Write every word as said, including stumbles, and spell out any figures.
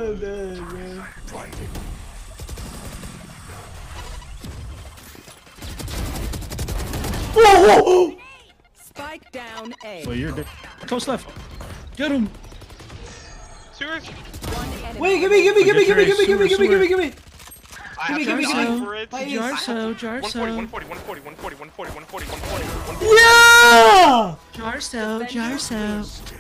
I'm dead, man. Whoa, whoa! Spike down A. Well, you're dead. Close left. Get him. Sewers? One enemy. Wait, give me, give me, give me, give me, give me, give me, give me, give me, give me. I Give me, have give me, to give die me. for it. Please. Jarso, one forty, one Jarso. forty, one forty, one forty, one forty, one forty, one forty, one forty, one forty. Yeah! Jarso, Jarso.